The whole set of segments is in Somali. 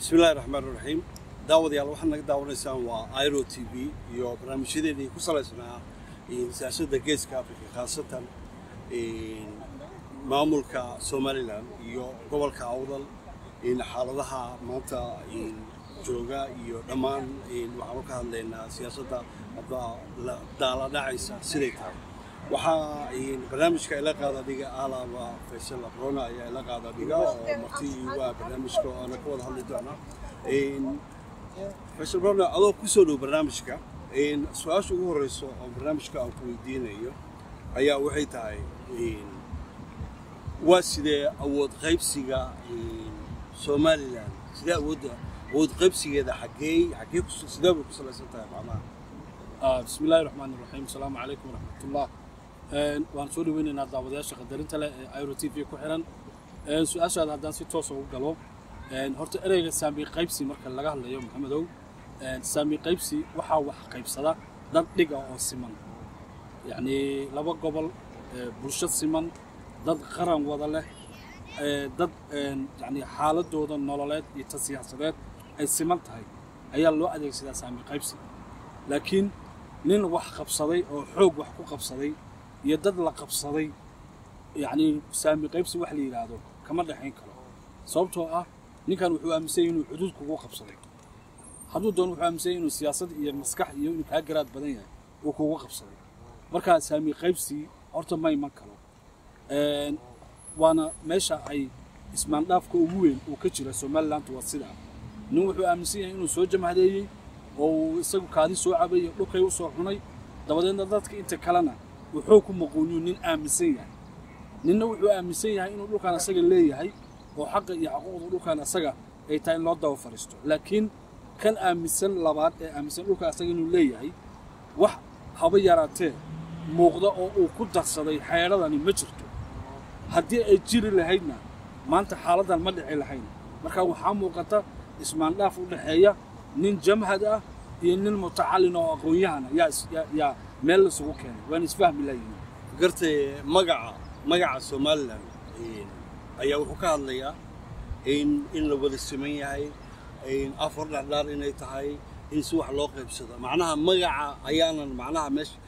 بسم الله الرحمن الرحيم داود يلا waxaan naga daawanaysaan waa Airo TV iyo barnaamijyadeedii ku salaysnaa siyaasadda geeska Afrika khaasatan maamulka Somaliland iyo gobolka Awdal xaaladaha maanta jooga iyo dhammaan waxaan ka hadlaynaa siyaasadda daala dhacaysa siday tahay waxaa barnaamijka ila qaada dhiga alaaba Faisal Abrona ayaa ila qaada dhiga oo martii waa barnaamijka aan ka wada hadli doona Faisal Abrona adoo ku soo dhow barnaamijka su'aasha ugu horeyso oo barnaamijka aan ku weydiinayo ayaa waxay tahay waa sidee awood qaybsiga Somaliland sidee awood qaybsigeeda xagee ku sidee ku salaysan tahay macnaha بسم الله الرحمن الرحيم السلام عليكم ورحمة الله وأنا سوري وين أنا دعوة شغل درنت له أيرو تي في كحرن سؤال هذا دان ستوصل وقالوا هرت أريج سامي قيبسي مركز لقاه اليوم محمد سامي قيبسي وح قيبس هذا ضد لقى سمان يعني لو قبل برشة سمان ضد قرن وضله ضد يعني حالة دود النولات يتسياسات أي سمان تهاي أي الله أديك سيدا سامي قيبسي لكن نين wax qabsaday oo xoog wax ku qabsaday iyo dad la qabsaday yaani saami qaybsi wax la yiraahdo kama dhaxayn karo sababtoo ah ninkan wuxuu aaminsan inuu xuduud kugu qabsaday haduu doon wuxuu aaminsan inuu siyaasad iyo maskax iyo inuu ka garaad badan yahay oo kugu qabsaday marka saami qaybsi horta ma iman karo waana meesha ay ismaan dhaafka ugu weyn oo ka jira Somaliland waa sida nin wuxuu aaminsan yahay inuu soo jamaadeeyay oo isagu kaadi soo cabay dhulkay u soo xunay dabadeedna dadka inta kalena wuxuu ku maqooniyo nin aaminsan yahay ninna wuxuu aaminsan yahay inuu dhulkan asaga leeyahay oo xaq iyo xuquuqda dhulkan asaga ay tahay loo dawo fariisto laakiin kan aaminsan labaad ee aaminsan dhulka asaga inuu leeyahay wax haba yaraatee muuqda oo uu ku darsaday xeeradani ma jirto haddii ay jiri lahaydna maanta xaaladan ma dhici lahayn marka waxaa muuqata ismaan dhaaf u dhaxeeya nin jamhad ah iyo nin mutacallin oo aqoon-yahan yaa meel isugu keenay waan isfahmi lahayn gartay magaca Somaliland ayaa wuxuu ka hadlayaa in la wada siman yahay afar dhacdar inay tahay in si wax loo qaybsado macnaha magaca ayaanan macnaha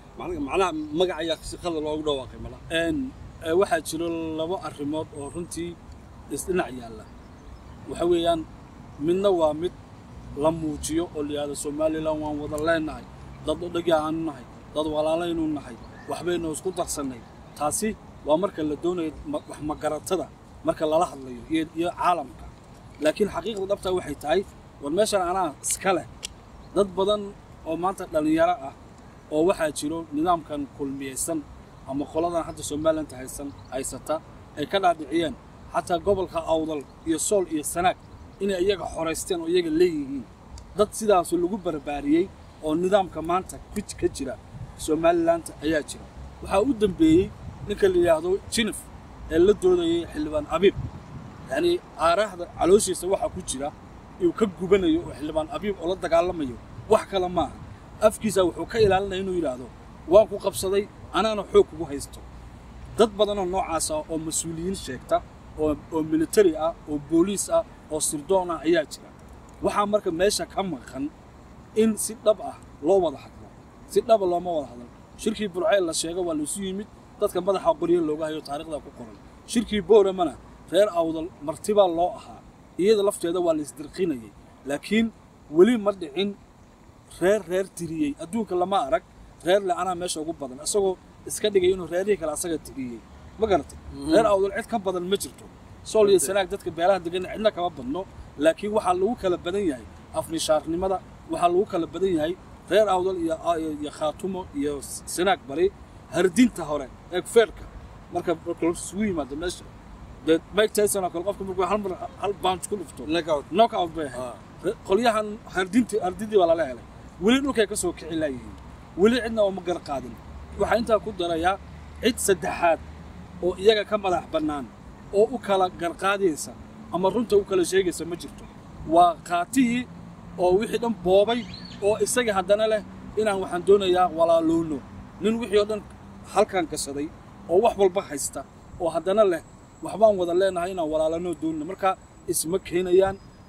magaca ayaa si qalad loogu dhawaaqay mala waxa jiro laba arrimood oo runtii isdhinac yaala waxa weeyaan midna waa mid la muujiyo oo liyaada Somaliland waan wada leenahay dad dhagahan nahay dad walaalaynu nahay waxbaynu isku darsanay taasi waa marka la doonayo wax magaratada marka lala hadlayo iyo caalamka laakiin xaqiiqda dhabta waxay tahay war meeshan ana iska leh dad badan oo maanta dhalinyaro ah oo waxa jiro nidaamkan kulmiyeysan ama qoladan hadda Somaliland haysata ay ka dhaadhiciyeen hatta gobolka Awdal iyo Sool iyo Sanaag inay iyaga xoreysteen oo iyaga leeyihiin dad sidaas lagu barbaariyay oo nidaamka maanta ka jira Somaliland ayaa jira waxa uu dambeeyay ninka la yiraahdo Jinif ee la doodayay xildhibaan Abiib yani aaraahda calooshiisa waxa ku jira inuu ka gubanayo oo xildhibaan Abiib oo la dagaalamayo wax kale ma afkiisa wuxuu ka ilaalinayaa inuu yiraahdo waan ku qabsaday anaana xoog ugu haysto dad badan oo noocaas ah oo mas'uuliyiin sheegta oo military ah oo police ah oo sirdoon ah ayaa jira waxa marka meesha ka maqan in si dhab ah loo wada hadlo si dhab ah looma wada hadlo shirkii Burceel la sheegay waa la isu yimid dadka madaxa qoriyo looga hayo taariikhda ku qoran shirkii Booramana reer Awdal martiba loo ahaa iyada lafteeda waa la isdirqinayay laakiin wali ma dhicin reer tiriyay adduunka lama arag reer la ana meesha ugu badan asagoo iska dhigay inuu reerihii kala asaga tiriyay ma garatay reer Awdal cid ka badan ma jirto Sool iyo Sanaag dadka beelaha degan cidna kama badno laakiin waxa lagu kala badan yahay afnishaarnimada waxa lagu kala badan yahay reer Awdal iyo Khaatumo iyo Sanaag bari hardinta hore ee feerka marka isugu yimaado meesha dad Mike Tyson oo qofka markuu hal bounce ku dhufto knockout bay qolyahan hardintii wala la helay wali dhulkay ka soo kici laayeen wali cidna oo ma gar qaadin waxa inta ku darayaa cid saddexaad oo iyaga ka madax banaan oo u kala garqaadaysa ama runta u kala sheegaysa ma jirto waa qaatiyi oo wixii dhan boobay oo isaga haddana leh inaan waxaan doonayaa walaaloono nin wixii oo dhan halkan ka saday oo wax walba haysta oo haddana leh waxbaan wada leenahay inaan walaalano doonno marka isma keenayaan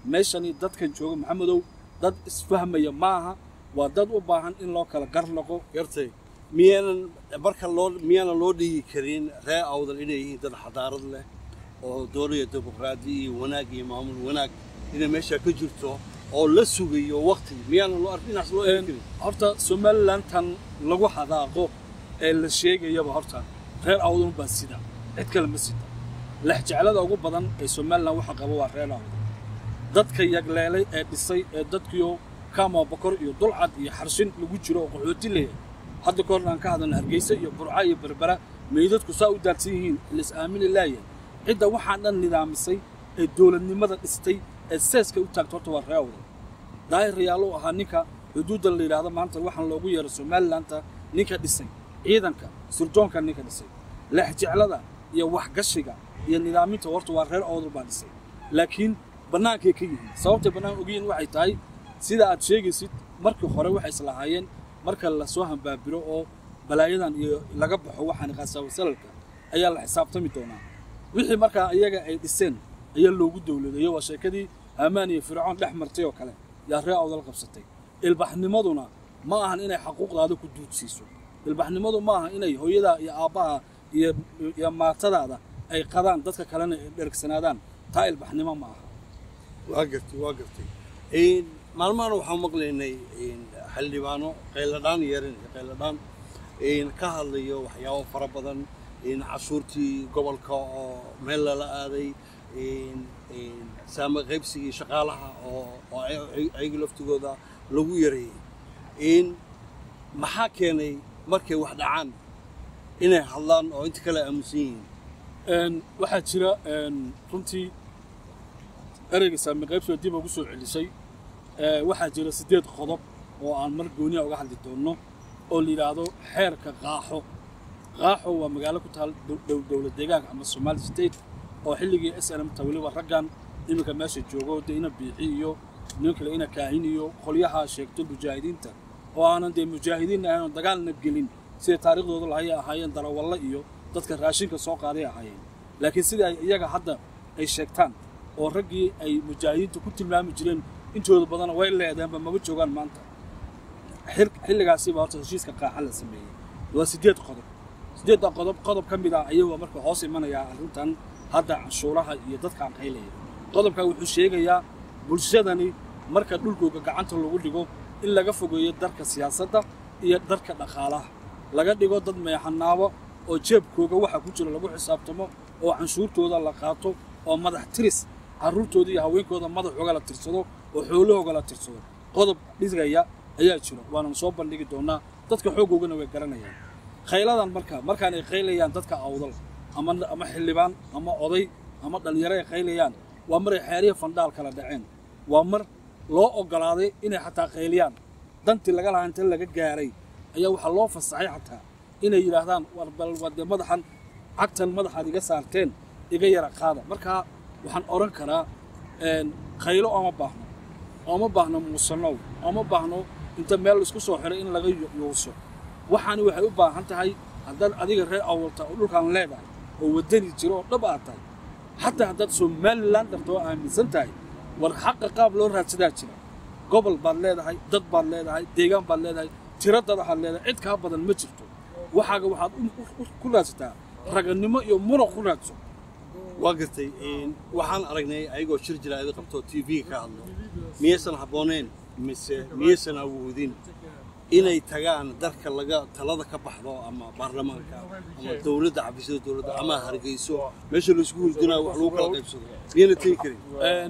meeshani dadkan jooga maxamedow dad isfahmaya maaha waa dad u baahan in loo kala gar noqo gartay miyaanan loo dhigi karin reer awdal inay yihiin dad xadaarad leh oo doonaya dimuqraadi iyo wanaag iyo maamul wanaag inay meesha ka jirto oo la sugayo waqti miyaanan loo arkin inaas loo eegin horta Somaliland tan lagu xadaaqo ee la sheegayaba horta reer awdal baa sida cid kale ma sida laxjeclada ugu badan ee Somaliland waxa qaba waa reer awdal dadka yagleelay ee dhisay ee dadkiyo kama bokor iyo dulcad iyo xarshin lagu jiro oo qaxooti leeyahay hadda koornaan ka hadalna Hargeysa iyo Burca iyo Berbera meydadku saa u daadsan yihiin is aamin ilaahay cidda waxaan dhan nidaamisay ee dawladnimada dhistay ee seeska u taagto horta waa reer awdal daayirayaalo ahaa ninka xuduudda la yiraahdo maanta waxaan loogu yeero Somaliland ninka dhisay ciidanka surdoonka ninka dhisay laxjeclada iyo waxgashiga iyo nidaaminta horta waa reer awdal baa dhisay laakiin banaanka ka yihiin sababta banaan ogeyn waxay tahay sida aad sheegaysid markii hore waxay islahaayeen marka la soo hanbaabiro oo balaayadan iyo laga baxo waxaan qaasaw salalka ayaa la xisaabtami doonaa wixii marka iyaga ay dhiseen ayaa loogu dawladeeyo waa sheekadii Hamaan iyo Fircoon dhex martay oo kale yaa reer awdal qabsatay ilbaxnimaduna ma ahan inay xuquuqdaada ku duudsiiso ilbaxnimadu ma ahan inay hooyada iyo aabaha iyo maatadaada ay qadaan dadka kalena dhergsanaadaan taa ilbaxnimo ma aha waa gartay maalmahan waxaan maqlaynay xildhibaano qayladhaan ka hadlayo waxyaabo fara badan cashuurtii gobolka oo meel lala aaday saama qaybsigii shaqaalaha oo ayaga laftigooda lagu yareeyay maxaa keenay markay wax dhacaan inay hadlaan oo inta kale aamusan yihiin waxaa jira runtii ereyga saama qaybsiga dib ugu soo celisay waxaa jira 8 qodob oo aan mar gooni uga hadli doono oo la yiraahdo xeerka qaaxo waa magaalo ku taal dawlad deegaanka ama Somali State oo xilligii SNM tawliba raggan iminka meesha joogo deena bixiyo nin kale ina kaahiniyo qolyaha sheegto mujaahidiinta oo aanan de mujaahidiin ahayn dagaalna gelin sida taariikhdooda la ahaayeen darawalla iyo dadka raashinka soo qaaday ahaayeen laakiin sida iyaga hadda ay sheegtaan oo raggii ay mujaahidiinta ku tilmaami jireen intooda badan way leedaanba ma joogaan maanta xilligaasi baa horta heshiiska qaaxa la sameeyay waa 8 qodob ka mid ah ayuu marka hoos imanaya arrintan hadda cashuuraha iyo dadka aan qaylay qodobka wuxuu sheegayaa bulshadani marka dhulkooda gacanta lagu dhigo in laga fogeeyo darka siyaasadda iyo darka dhaqaalaha laga dhigo dad meexanaabo oo jeebkooga waxa ku jira lagu xisaabtamo oo canshuurtooda la qaato oo madax tiris caruurtooda iyo haweenkooda madaxooga la tirsado oo xoolahooga la tirsado qodob dhisgaya ayaa jira waana soo bandhigi doonaa dadka xooggoogana way garanayaan khayladan markaan ay khaylayaan dadka awdal ama xildhibaan ama oday ama dhalinyaro ay khaylayaan waa mar ay xeeriyo fandhaal kala dhaceen waa mar loo ogolaaday inay xataa khayliyaan dantii laga lahaa inta laga gaaray ayaa waxa loo fasaxay xataa inay yiraahdaan war bal wada madaxan cagtan madaxaad iga saarteen iga yara qaada marka waxaan oran karaa khaylo ama baahno muusanow ama baahno inta meel isku soo xiray in laga yuuso waxaani waxay u baahan tahay haddaan adiga reer awalta oo dhulkan leedahay oo wadani jiro oo dhab ah tahay xataa haddaad Somaliland dartoo aaminsan tahay war xaqa qaab loo raadsadaa jira gobol baad leedahay dad baad leedahay deegaan baad leedahay tiradada waxaad leedahay cid ka badan ma jirto waxaaga waxaad ku raadsataa raganimo iyo muruq ku raadso waa gartay waxaan aragnay ayagoo shir jiraayad qabto TV ka hadlo miyaysan habooneen mise miyaysan awoodin inay tagaan dalka laga talada ka baxdo ama baarlamaanka ama dawladda xafiisyada dawladda ama Hargeyso meesha la isku hurdinaa wax lagu kala qaybsado miyayna tagi karin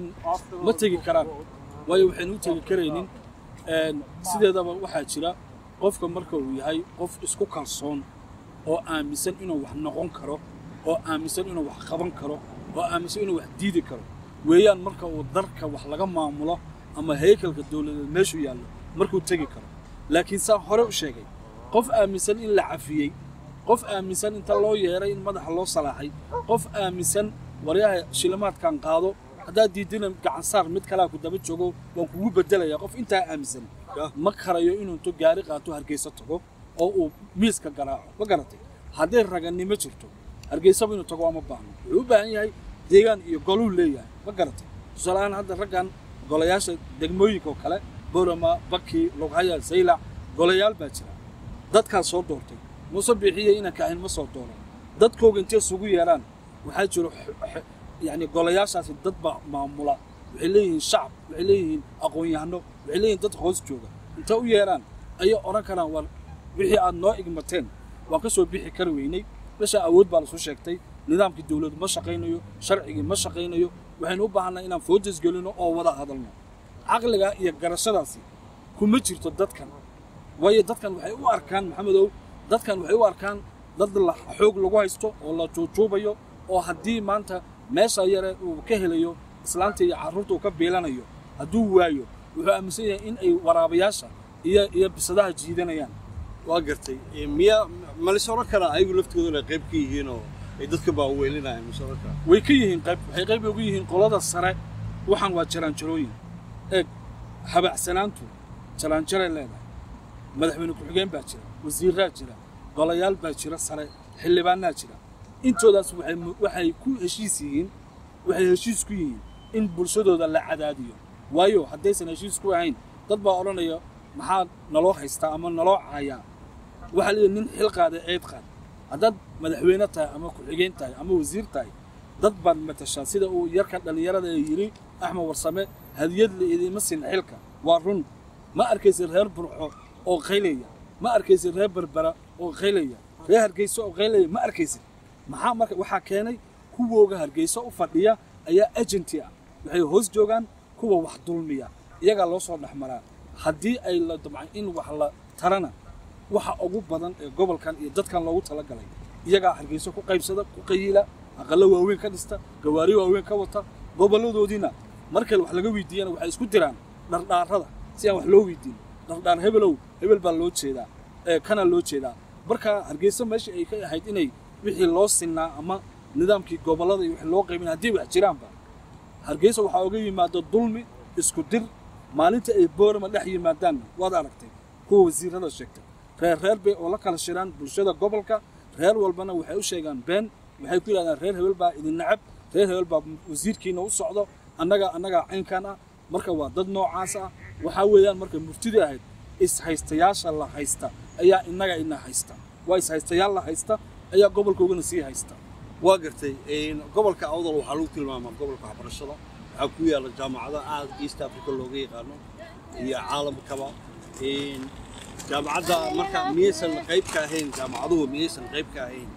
ma tagi karaan way waxaan u tagi kareenin sideedaba waxaa jira qofka marka uu yahay qof isku kalsoon oo aaminsan inuu wax noqon karo oo aaminsan inuu wax qaban karo oo aaminsan inuu wax diidi karo weeyaan marka uu darka wax laga maamulo ama haykalka dawladda meeshu yaallo markuu tagi karo laakiin saa hore u sheegay qof aaminsan in la cafiyay qof aaminsan inta loo yeeray in madaxa loo salaaxay qof aaminsan waryaha shilimaadkan qaado haddaad diidina gacan saar mid kale ku daba joogo waan kugu bedelayaa qof intaa aaminsan ma karayo inuu intuu gaari qaato Hargeysa tago oo uu miiska garaaco ma garatay haddii raganimo jirto Hargeysa inuu tago ama baahno wuxuu u baahan yahay deegaan iyo goluu leeyahay ma garatay tusaalahan hadda raggan golayaasha degmooyinka oo kale boorama baki lughaya saylac golayaal baa jira dadkaas soo doortay muuse bixiye inaan kaahin ma soo dooran dadkooga intay isugu yeeraan waxaa jiro yani golayaashaasi dad baa maamula waxay leeyihiin shacab waxay leeyihiin aqoon-yahano waxay leeyihiin dad hoos jooga intay u yeeraan ayay odhan karaan war wixii aad noo igmateen waan ka soo bixi kari weynay meesha awood baa lasu sheegtay nidaamkii dawladdu ma shaqaynayo sharcigii ma shaqaynayo waxaynu u baahannahay inaan foodas gelino oo wada hadalno caqliga iyo garashadaasi kuma jirto dadkan waayo dadkan waxay u arkaan maxamedow dadkan waxay u arkaan dad la xoog lagu haysto oo la juujuubayo oo haddii maanta meesha yare uu ka helayo islaanta iyo carruurta uu ka biilanayo hadduu waayo wuxuu aaminsan yahay in ay waraabayaasha iyo bisadaha jiidanayaan waa gartay miya malis oran karaa ayagu laftooduna qayb ka yihiin oo ay dadka baa weelinayaan musawarka way ka yihiin qayb waxay qayb ugu yihiin qolada sare waxaan waa jaraanjarooyin eeg habacsanaantu jaraanjaray leedahay madaxweyne ku-xigeen baa jira wasiiraa jira golayaal baa jira sare xildhibaanaa jira intoodaas waxay ku heshiis ku yihiin in bulshadooda la cadaadiyo waayo haddaysan heshiis ku ahayn dad baa odhanaya maxaa naloo haystaa ama naloo caayaa waxaa leeyahay nin xil qaada eed qaad haddaad madaxweyne tahay ama ku-xigeen tahay ama wasiir tahay dad baad matashaa sida uu yarka dhallinyarada ee yidhi axmed warsame hadiyad la idima sin xilka waa run ma arkaysa reer burco oo qaylaya ma arkaysa reer berbera oo qaylaya reer hargeysa oo qaylaya ma arkaysa maxaa marka waxaa keenay kuwooga hargeysa u fadhiya ayaa agenti ah waxay hoos joogaan kuwa wax dulmiya iyagaa loo soo dhexmaraa haddii ay la damcay in wax la tarana waxa ugu badan ee gobolkan iyo dadkan loogu talagalay iyagaa hargeysa ku qaybsada ku qayila aqallo waaweyn ka dhista gawaari waaweyn ka wata goboladoodiina markale wax laga weydiiyana waxay isku diraan dhardhaarada si aan wax loo weydiin dhardhaar hebel baa loo jeedaa kana loo jeedaa marka hargeysa meeshii ay ka ahayd inay wixii loo sinaa ama nidaamkii gobolada iyo wixii loo qaybin haddii wax jiraanba hargeysa waxaa uga yimaado dulmi isku dir maalinta ay boorama dhex yimaadaanna waad aragtay kuwa wasiirada sheegtay reer bay oo la kala shiraan bulshada gobolka reer walbana waxay u sheegaan been waxay ku yidhahdaan reer hebel baa idin nacab reer hebel baa wasiirkiina u socdo annaga caynkan ah marka waa dad noocaas ah waxaa weeyaan marka muftidii ahayd is-haystayaasha la haysta ayaa innaga ina haysta waa is-haystayaal la haysta ayaa gobolkoogana sii haysta waa gartay gobolka awdal waxaa lagu tilmaamaa gobolka waxbarashada waxaa ku yaalla jaamacado aad east africa looga yaqaano iyo caalamkaba jaamacadda marka miyaysan qayb ka ahayn jaamacaduhu miyaysan qayb ka ahayn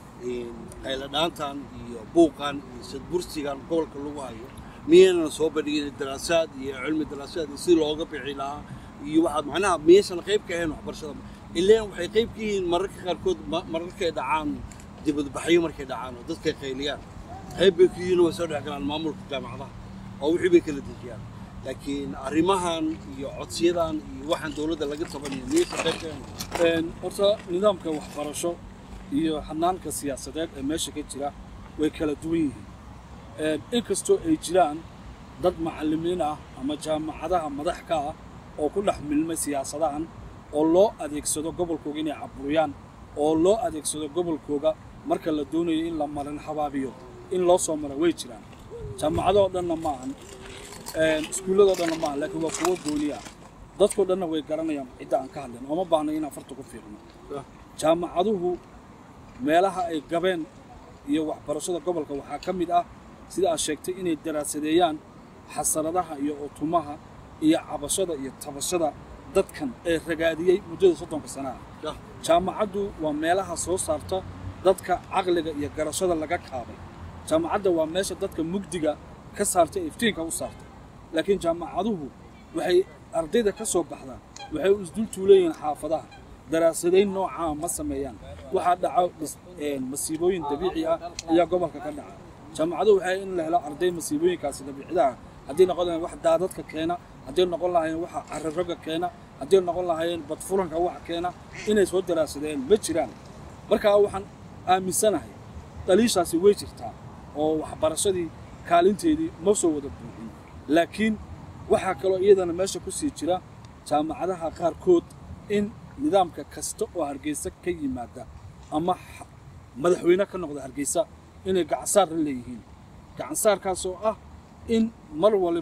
qayladhaantan iyo buuqan iyo sadbursigan gobolka lagu hayo miyaynan soo bandhigin daraasaad iyo cilmi daraasaad si looga bixi lahaa iyo waxaad macnaha miyaysan qayb ka ahayn waxbarashada ilaan waxay qayb ka yihiin mararka qaarkood mararkay dhacaan dibadbaxyo markay dhacaan oo dadkay qayliyaan qayb bay ku yihiin way soo dhex galaan maamulka jaamacadaha oo wixii bay kala dejiyaan laakiin arrimahan iyo codsiyadan iyo waxaan dawladda laga tabanayo miyaysan qayb ka ahayn horta nidaamka waxbarasho iyo xanaanka siyaasadeed ee meesha ka jira way kala duwan yihiin inkastoo ay jiraan dad macallimiin ah ama jaamacadaha madax ka ah oo ku dhex milmay siyaasadahan oo loo adeegsado gobolkooga inay caburiyaan oo loo adeegsado gobolkooga marka la doonayo in la marin habaabiyo in loo soo maro way jiraan jaamacadoo dhanna ma ahan iskuulladoo dhanna ma ahan laakiin waa kuwo gooni ah dadkoo dhanna way garanayaan cidda aan ka hadlayn ooma baahna inaan farta ku fiirno jaamacaduhu meelaha ay gabeen iyo waxbarashada gobolka waxaa ka mid ah sida aad sheegtay inay daraasadeeyaan xasaradaha iyo utumaha iyo cabashada iyo tabashada dadkan ee ragaadiyey muddada 30 sano ah jaamacaddu waa meelaha soo saarta dadka caqliga iyo garashada laga kaabay jaamacadda waa meesha dadka mugdiga ka saartay iftiinka u saartay laakiin jaamacaduhu waxay ardayda ka soo baxdaan waxay u isdul tuuleeyeen xaafadaha daraasadeyn nooca ma sameeyaan waxa dhaco masiibooyin dabiici ah ayaa gobolka ka dhaca jaamacaduhu waxay in la helo arday masiibooyinkaasi dabiiciga ah haddii noqon lahayn wax daadadka keena haddii noqon lahayn waxa carrarroga keena haddii noqon lahayn badfuranka wax keena inay soo daraasadeen ma jiraan marka waxaan aaminsanahay daliishaasi way jirtaa oo waxbarashadii kaalinteedii ma soo wada buuxin laakiin waxaa kaloo iyadana meesha ku sii jira jaamacadaha qaarkood in nidaamka kasta oo hargeysa ka yimaada ama madaxweyne ka noqda hargeysa inay gacansaar la leeyihiin gacansaarkaas oo ah in mar waliba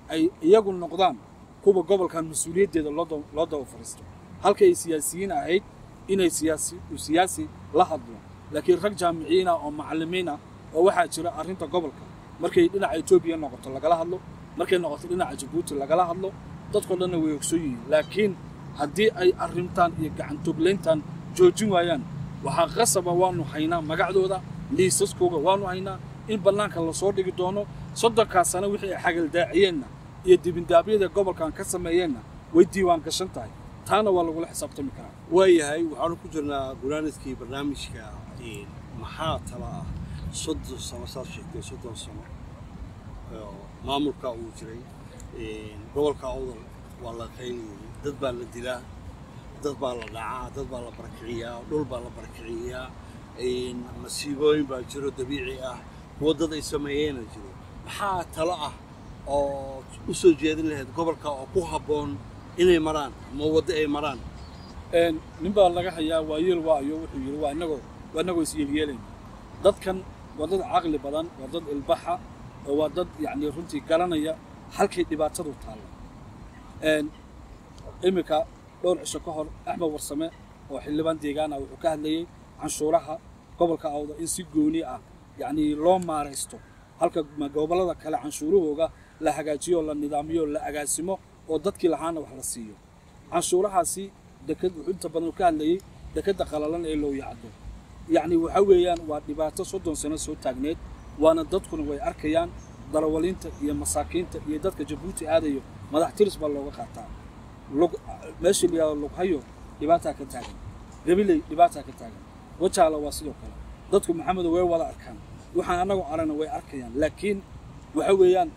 ay iyagu noqdaan kuwa gobolkan mas-uuliyaddeeda loo daba fariisto halka ay siyaasiyiin ahayd inay siyaasi la hadlo laakiin rag jaamiciyiin ah oo macallimiin ah oo waxaa jira arrinta gobolka markay dhinaca Ethiopia noqoto lagala hadlo markay noqoto dhinaca Djibouti lagala hadlo dadku dhanna way ogsoon yihiin laakiin haddii ay arrintan iyo gacan togleyntan joojin waayaan waxaa qasaba waanu haynaa magacdooda liisaskooga waanu haynaa in bannaanka la soo dhigi doono 30 sano wixii ay xagal daaciyeenna iyo dibindaabyada gobolkan ka sameeyeenna way diiwaan gashan tahay taana waa lagu xisaabtami karaa waayahay waxaanu ku jirnaa gunaaniskii barnaamijka maxaa tala ah 30 sano saar sheegtay 30 sano maamulka uu jiray gobolka awdal waa la qaynayay dad baa la dilaa dad baa la dhacaa dad baa la barakiciyaa dhul baa la barakiciyaa masiibooyin baa jiro dabiici ah kuwa dad ay sameeyeen jiro maxaa talo ah oo u soo jeedin lahayd gobolka oo ku habboon inay maraan ama waddo ay maraan nin baa laga hayaa waayeel waayo wuxuu yiri waa inagoo is yeelayeen dadkan waa dad caqli badan waa dad ilbaxa oo waa dad yacni runtii garanaya halkay dhibaatadu taalo imika dhowr cisho ka hor Axmed Warsame oo xildhibaan deegaan ah wuxuu ka hadlayay canshuuraha gobolka awdal in si gooni ah yacni loo maareysto halka gobolada kale canshuurahooga la hagaajiyo la nidaamiyo la agaasimo oo dadkii lahaana wax la siiyo canshuurahaasi dekad wuxuu inta badan ka hadlayay dekada qalalan ee loo yacdo yacni waxa weeyaan waa dhibaato 30 sano soo taagneed waana dadkuna way arkayaan darawalinta iyo masaakiinta iyo dadka Djibouti aadayo madax tiris baa looga qaataa meeshii loo hayo dhibaato ka taagan gabilay dhibaato ka taagan wajaala waa sidoo kale dadku maxamed way wada arkaan waxaan anagu aragna way arkayaan laakiin waxa weeyaan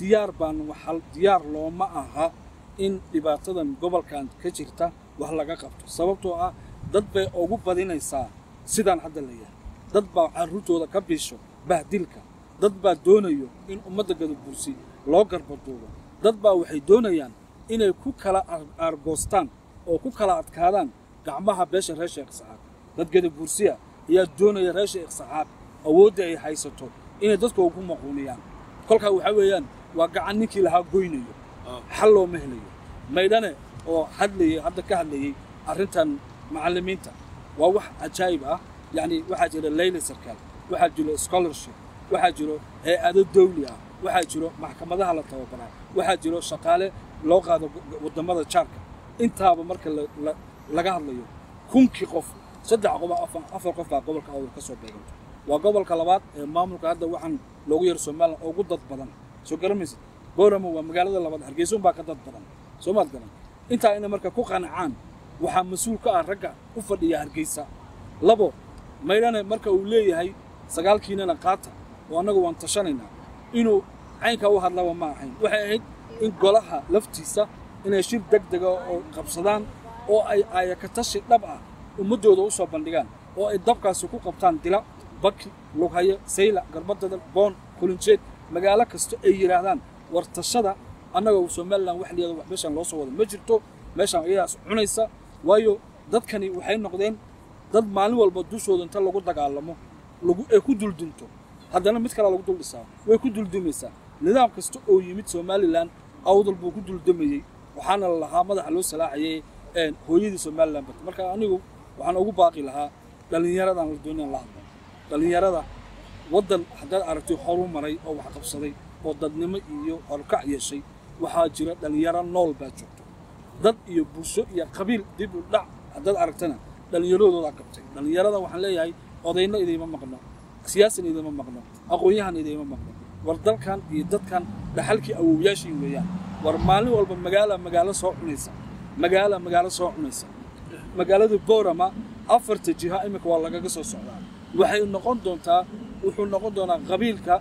diyaar looma aha in dhibaatadan gobolkan ka jirta wax laga qabto sababtoo ah dad bay ugu badinaysaa sidaan hadda leeyahay dad baa carruurtooda ka biisho bahdilka dad baa doonayo in ummadda Gadabursi loo garbadoodo dad baa waxay doonayaan inay ku kala argoostaan oo ku kala adkaadaan gacmaha beesha reer Sheekh Saxaab dad Gadabursi ayaa doonaya reer Sheekh Saxaab awoodda ay haysato inay dadku ugu maquuniyaan kolka waxa weeyaan waa gacan ninkii lahaa goynayo xal loo mehelayo maydane oo hadda ka hadlayay arrintan macallimiinta waa wax ajaayib ah yani waxa jira layla sarkaal waxa jira scholarship waxa jira hay'ado dawli ah waxa jira maxkamadaha la tababaraa waxa jira shaqaale loo qaado wadamada jaarka intaaba marka laga hadlayo kunkii qof 3 qof baa gobolka awdal ka soo beegantay waa gobolka labaad ee maamulka hadda waxaan loogu yar Soomaaliland ugu dad badan soo garamaysid Boorama waa magaalada labaad Hargeysa baa ka dad badan Soomaaliland garan inta ay marka ku qancaan waxa mas'uul ka ah ragga u fadhiya Hargeysa labo maydane marka uu leeyahay 9 kiinana qaata oo anagu waan tashanayna inuu caynka u hadlaba ma ahayn waxay ahayd in golaha laftiisa inay shir degdeg ah oo qabsadaan oo ay ka tashi dhab ah ummadooda u soo bandhigaan oo ay dabkaasi ku qabtaan dila baki lughaye sayla garbadada boon kulinjeed magaalo kasto ay yiraahdaan wartashada annaga Soomaaliland wax leeyahay wax meeshan loo soo wado ma jirto meeshan iyaas cunaysa waayo dadkani waxay noqdeen dad maalin walba dushooda inta lagu dagaalamo ay ku duldunto haddana mid kale lagu duldhisaa way ku duldumaysaa nidaam kasta oo yimid Soomaaliland awdal buu ku duldumayay waxaana lahaa madax loo salaacayay hooyadii Soomaaliland marka anigu waxaan ugu baaqi lahaa dhalinyaradan la doonayaan la hadlo dhalinyarada wadan haddaad aragtay horumaray oo wax qabsaday oo dadnimo iyo horkac yeeshay waxaa jira dhalinyaro nool baa joogto dad iyo bulsho iyo qabiil dib u dhac haddaad aragtana dhalinyaradooda qabtay dhalinyarada waxaan leeyahay odayna idima maqno siyaasina idima maqno aqoonyahan idima maqno war dalkan iyo dadkan dhaxalkii awowyaashii weeyaan war maalin walba magaalo soo cunaysa magaalo soo cunaysa magaalada Boorama 4 jiha imika waa lagaga soo socdaa waxay noqon doontaa wuxuu noqon doonaa qabiilka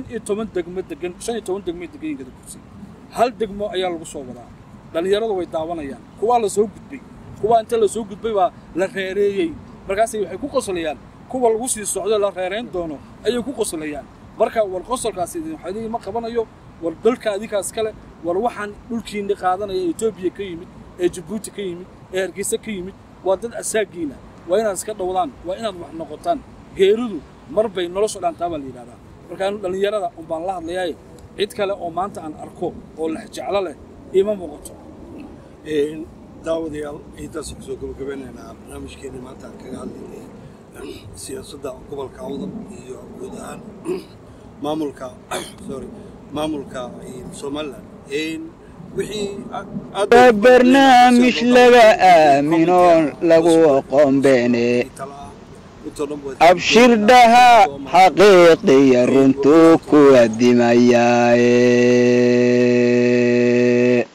15 degmo degan Gadabursi hal degmo ayaa lagu soo wadaa dhalinyaradu way daawanayaan kuwa la soo gudbay kuwa inta la soo gudbay waa la reereeyay markaas waxay ku qoslayaan kuwa lagu sii socdo la reereen doono ayay ku qoslayaan marka war qosolkaas idin ma qabanayo war dalka adikaas kale war waxaan dhulkiina qaadanaya Ethiopia ka yimid ee Djibouti ka yimid ee Hargeysa ka yimid waa dad asaagiina waa inaad iska dhawdaan waa inaad wax noqotaan geeridu marbay nolosha dhaantaa baa la yiraahdaa marka dhalinyarada baan la hadlayaa cid kale oo maanta aan arko oo la jeclo leh ima muuqato daawadayaal intaas ku soo gabagabeynayna barnaamijkeena maanta kaga hadlaynay siyaasadda gobolka awdal iyo guud ahaan maamulka Somaliland برنامج لغا آمنون لغو قوم بيني أبشر دها حقيقي رنتوك ودمايا